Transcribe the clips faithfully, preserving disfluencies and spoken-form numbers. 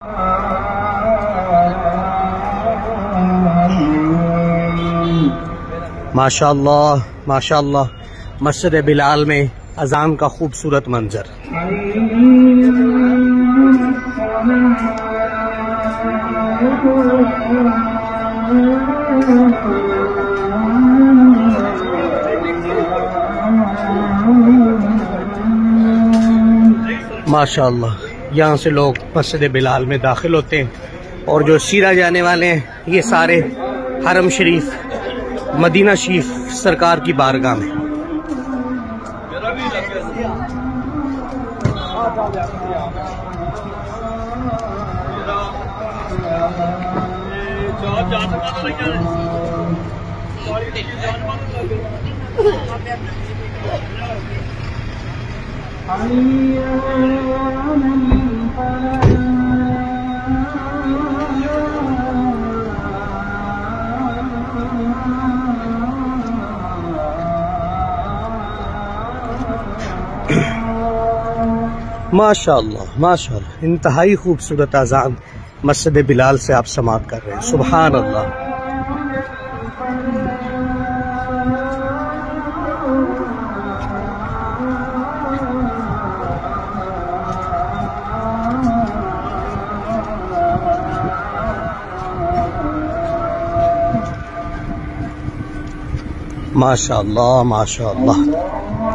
माशाअल्लाह माशाअल्लाह, मस्जिद बिलाल में अजान का खूबसूरत मंजर। माशाअल्लाह, यहाँ से लोग मस्जिद बिलाल में दाखिल होते हैं और जो सीधा जाने वाले हैं ये सारे हरम शरीफ, मदीना शरीफ सरकार की बारगाह में। माशाअल्लाह माशाअल्लाह, इंतहाई खूबसूरत अजान मस्जिद बिलाल से आप समाअत कर रहे हैं। सुभान अल्लाह। माशाअल्लाह माशाअल्लाह।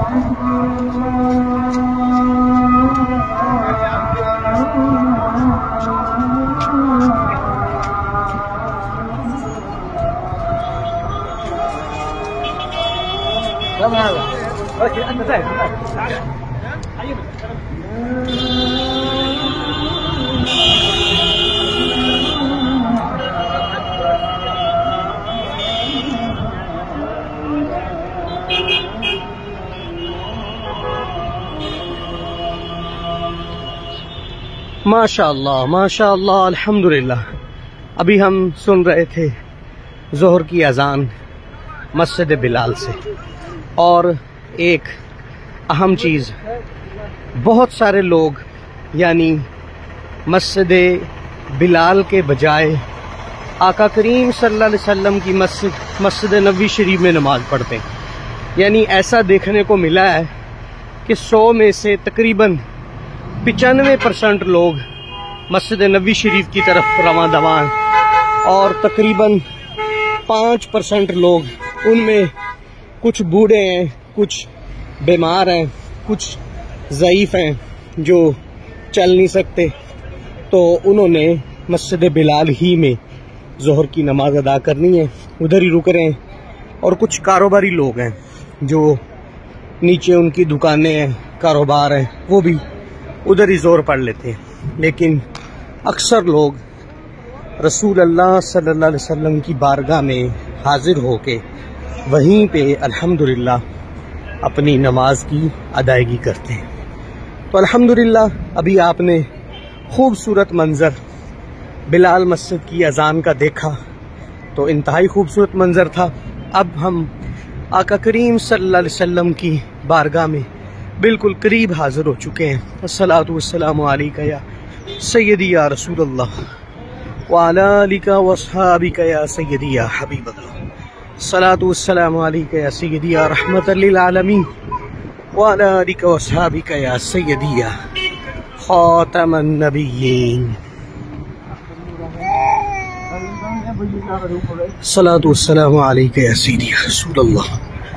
माशाअल्लाह माशाअल्लाह, अल्हम्दुलिल्लाह। अभी हम सुन रहे थे ज़ोहर की अजान मस्जिद बिलाल से, और एक अहम चीज़, बहुत सारे लोग यानी मस्जिद बिलाल के बजाय आका करीम सल्लल्लाहु अलैहि वसल्लम की मस्जिद मस्जिद नबवी शरीफ में नमाज पढ़ते हैं। यानी ऐसा देखने को मिला है कि सौ में से तकरीबन पचानवे परसेंट लोग मस्जिद नबवी शरीफ की तरफ रवां दवां हैं, और तकरीबन पाँच परसेंट लोग, उनमें कुछ बूढ़े हैं, कुछ बीमार हैं, कुछ ज़ईफ़ हैं जो चल नहीं सकते, तो उन्होंने मस्जिद बिलाल ही में ज़ोहर की नमाज अदा करनी है, उधर ही रुक रहे हैं। और कुछ कारोबारी लोग हैं जो नीचे उनकी दुकानें हैं, कारोबार है, वो भी उधर ही ज़ोर पढ़ लेते हैं। लेकिन अक्सर लोग रसूल अल्लाह सल्लल्लाहु अलैहि वसल्लम की बारगाह में हाजिर होके वहीं पे अल्हम्दुलिल्लाह अपनी नमाज की अदायगी करते हैं। तो अल्हम्दुलिल्लाह, अभी आपने खूबसूरत मंज़र बिलाल मस्जिद की अजान का देखा, तो इंतहाई खूबसूरत मंज़र था। अब हम आका करीम सल्लल्लाहु अलैहि वसल्लम की बारगाह में बिल्कुल करीब हाजिर हो चुके हैं। अस्सलातु वस्सलामु अलैका या सय्यदी या रसूलल्लाह व अला आलिका व अस्हाबिका या सय्यदी या हबीबल्लाह। अस्सलातु वस्सलामु अलैका या सय्यदी या रहमतल लिल आलमीन व अला आलिका व अस्हाबिका या सय्यदी या खातमन नबिय्यीन। अस्सलातु वस्सलामु अलैका या सय्यदी या रसूलल्लाह।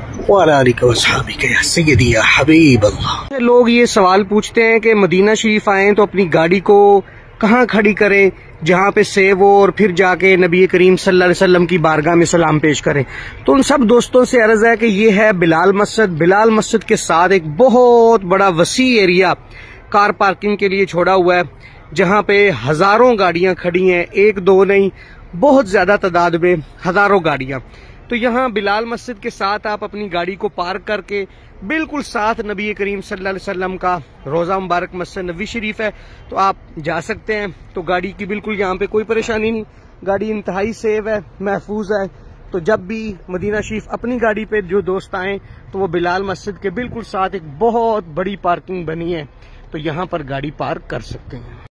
लोग ये सवाल पूछते हैं कि मदीना शरीफ आए तो अपनी गाड़ी को कहाँ खड़ी करें जहाँ पे सेव हो, और फिर जाके नबी करीम सल्लल्लाहु अलैहि वसल्लम की बारगाह में सलाम पेश करें। तो उन सब दोस्तों से अर्ज है कि ये है बिलाल मस्जिद। बिलाल मस्जिद के साथ एक बहुत बड़ा वसी एरिया कार पार्किंग के लिए छोड़ा हुआ है, जहाँ पे हजारों गाड़ियां खड़ी हैं, एक दो नहीं, बहुत ज्यादा तादाद में हजारों गाड़ियां। तो यहाँ बिलाल मस्जिद के साथ आप अपनी गाड़ी को पार्क करके बिल्कुल साथ नबी करीम सल्लल्लाहु अलैहि वसल्लम का रोज़ा मुबारक मस्जिद नबवी शरीफ है, तो आप जा सकते हैं। तो गाड़ी की बिल्कुल यहाँ पे कोई परेशानी नहीं, गाड़ी इंतहाई सेफ है, महफूज है। तो जब भी मदीना शरीफ अपनी गाड़ी पे जो दोस्त आए तो वो बिलाल मस्जिद के बिल्कुल साथ एक बहुत बड़ी पार्किंग बनी है, तो यहाँ पर गाड़ी पार्क कर सकते हैं।